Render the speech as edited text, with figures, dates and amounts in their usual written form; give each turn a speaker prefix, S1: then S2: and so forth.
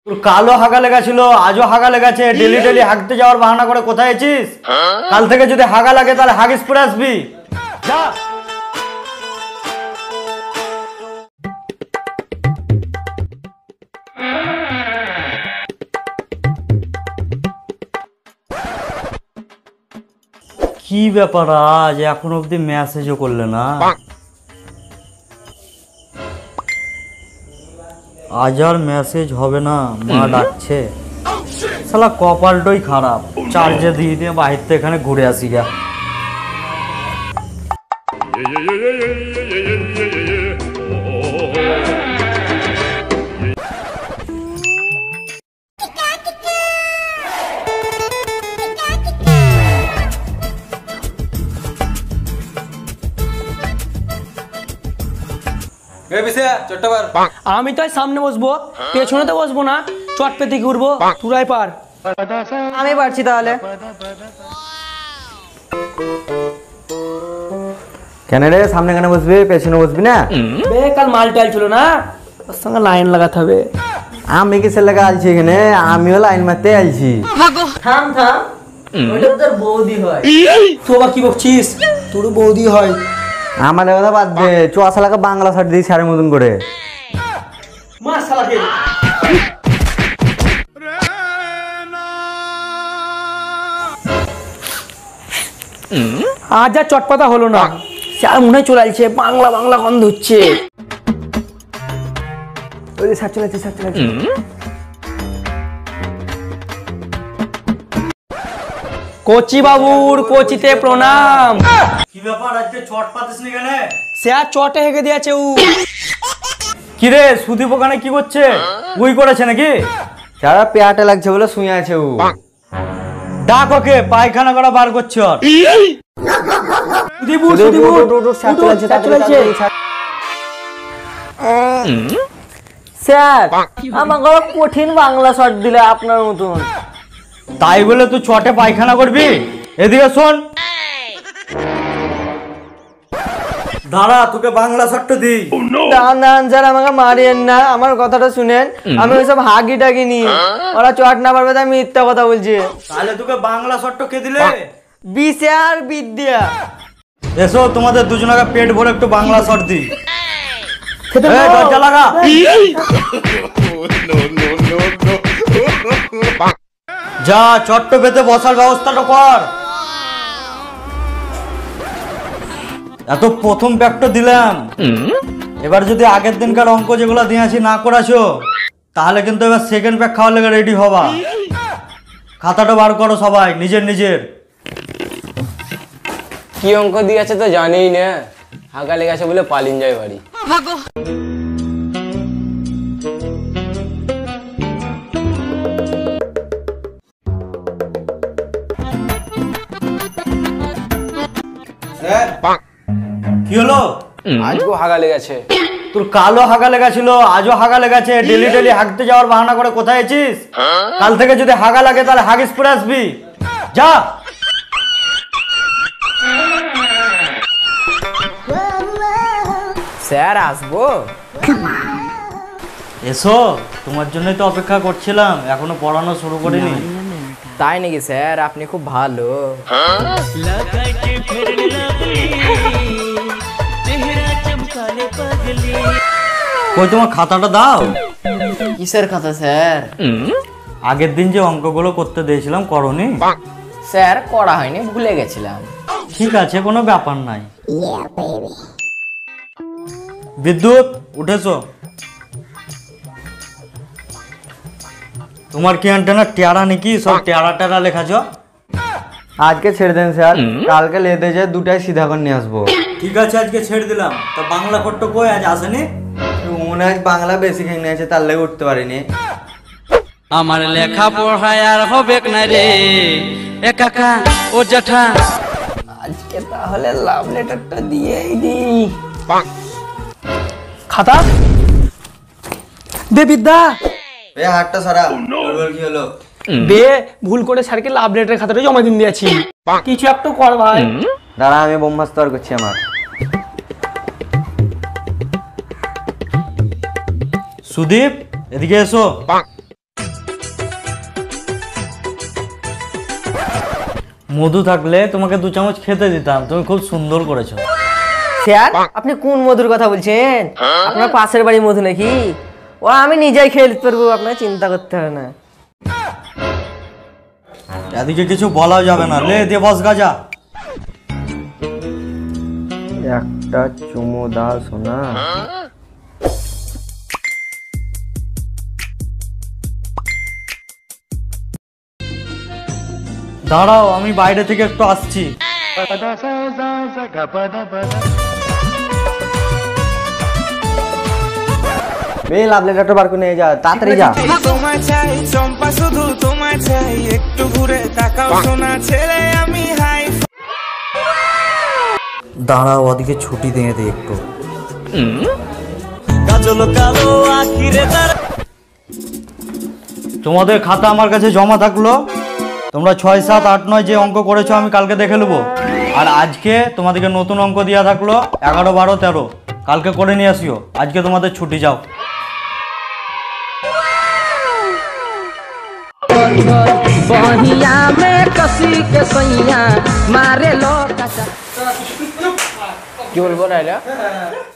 S1: তোর কালো হাগা লেগেছিল, আজও হাগা লেগেছে। ডেলি ডেলি হাগতে যাওয়ার বাহানা করে কোথায় আছিস? কাল থেকে যদি হাগা লাগে তাহলে হাগিস পরে আসবি। যা। কি ব্যাপার, আজ এখন অব্দি মেসেজও করলে না? আজ আর মেসেজ হবে না, মা ডাকছে। শালা কপালটাই খারাপ, চার্জে দিয়ে দিয়ে বাহির থেকে এখানে ঘুরে আসি গা।
S2: আমি তো সামনে বসবো, পেছনে তো বসবো না। চট পেতে ঘুরবো, তুরাই পার।
S3: আমি পারছি তাহলে।
S1: কেন রে, সামনে কেন বসবি, পেছনে বসবি না?
S2: কাল মাল টাল ছিল না, ওর সঙ্গে লাইন লাগাতে হবে।
S1: আমি কিসের লাগা আলছি এখানে? আমিও লাইন মারতে আলছি।
S3: থাম থাম, ওটা তোর বৌদি হয়।
S2: তুই আবার কি বকছিস? তোর বৌদি হয়।
S1: আমার কথা বাদ দে, চুয়াশালাকে বাংলা শার্ট দিই সারের মতন করে।
S2: আজ আর চটপাতা হলো না, স্যার মনে চলে আসছে, বাংলা বাংলা গন্ধ হচ্ছে। কোচি বাবুর কোচিতে প্রণাম।
S1: কি ব্যাপার, আজকে চট পাতিস নি কেন?
S2: স্যার চটে হেগে দিয়েছে।
S1: কি রে, সুদীপ ওখানে কি করছে? উই করেছে নাকি? সারা পেয়াটা লাগছে বলে শুয়ে আছে ও। ডাক ওকে, পায়খানা করা বার করছে।
S3: স্যার আমাকে কঠিন বাংলা শট দিলে আপনার মতন।
S1: তাই বলে তুই চটে পায়খানা করবি? এদিকে শোন, দাঁড়া, তোকে বাংলা শট দিই।
S3: দান স্যার, আমাকে মারিয়েন না, আমার কথাটা শুনেন। আমি ওইসব হাগি টাগি নিয়ে ওরা চট না পারবে, আমি মিথ্যা কথা বলছি।
S1: তাহলে তোকে বাংলা শট কে দিলে?
S3: বিশার বিদ্যা।
S1: এসো, তোমাদের দুজনকে পেট ভরে একটু বাংলা শট দিই। দরজা লাগা। যা, চট্ট পেতে বসার ব্যবস্থাটা কর। এত প্রথম প্যাকটা দিলাম, এবার যদি আগের দিনকার অঙ্ক যেগুলো দিয়েছি না করাছো, তাহলে কিন্তু এবার সেকেন্ড প্যাক খাওয়ার লেগে রেডি হবা। খাতাটা বার করো সবাই নিজের নিজের।
S4: কি অঙ্ক দিয়েছে তো জানেই না, হাঁকা লেগেছে বলে পালিন যায় বাড়ি।
S1: কি হলো?
S4: আজকেও হাঁকা লেগেছে।
S1: তোর কালো হাগা লেগেছিল, আজও হাগা লেগেছে। ডেলি ডেলি হাগতে যাওয়ার বাহানা করে কোথায় আছিস? কাল থেকে যদি হাগা লাগে তাহলে হাগিস পরে আসবি। যা।
S4: স্যার আসবো?
S1: এসো, তোমার জন্যই তো অপেক্ষা করছিলাম, এখনো পড়ানো শুরু করিনি।
S4: তাই নাকি স্যার? আপনি খুব ভালো।
S1: কই তোমার খাতাটা দাও।
S4: কিসের খাতা স্যার?
S1: আগের দিন যে অঙ্কগুলো করতে দিয়েছিলাম করনি?
S4: স্যার করা হয়নি, ভুলে গেছিলাম।
S1: ঠিক আছে, কোনো ব্যাপার নাই। বিদ্যুৎ, উঠেছো? তোমার কি অ্যান্টেনা টেরা নাকি? সব টেরা টেরা লেখাছ। আজকে ছেড়ে দেন স্যার, কালকে লেতে যে দুটাই সিধা করে নিয়ে আসবো। ঠিক আছে, আজকে ছেড়ে দিলাম। তো বাংলা কট্ট কই আজ আসেনি? মনে হয় বাংলা বেশি খেয়ে আছে, তার লেগে উঠতে পারিনি।
S5: আমার লেখা পড়ায় আর হবে না রে এ কাকা ও জ্যাঠা।
S4: আজকে তাহলে লাভ লেটারটা দিয়েই দিই।
S2: খাতা দে বিদ্যা।
S1: হাতটা সারা। কি হলো?
S2: দে, ভুল করে স্যারকে লাভ লেটারের খাতাটা জমা দিন দিয়েছি। কিছু একটা কর ভাই।
S1: দাঁড়া, আমি ব্রহ্মাস্ত্র করছি আমার। সুদীপ, এদিকে এসো। মধু থাকলে তোমাকে 2 চামচ খেতে দিতাম, তুমি খুব সুন্দর করেছো।
S3: স্যার আপনি কোন মধুর কথা বলছেন? আপনার পাশের বাড়ি মধু নাকি? ও আমি নিজেই খেয়ে নিতে পারবো, আপনাকে চিন্তা করতে হবে না।
S1: এদিকে কিছু বলা যাবে না, লে দে বস গাজা।
S3: একটা চুমু দাও সোনা।
S1: দাঁড়াও, আমি বাইরে থেকে একটু আসছি।
S3: বে লাভ লেটারটা বার করে নিয়ে যা, তাড়াতাড়ি যা।
S6: তোমায় চাই চম্পা, শুধু তোমায় চাই, একটু ঘুরে তাকাও সোনা ছেলে আমি হাই।
S1: দাঁড়াও, ওদিকে ছুটি দিয়ে দে একটু। তোমাদের খাতা আমার কাছে জমা থাকলো, তোমরা 6, 7, 8, 9 যে অঙ্ক করেছো আমি কালকে দেখে নেবো। আর আজকে তোমাদেরকে নতুন অঙ্ক দেওয়া থাকলো 11, 12, 13, কালকে করে নিয়ে আসিও। আজকে তোমাদের ছুটি, যাও।
S4: কি বলবো না এটা?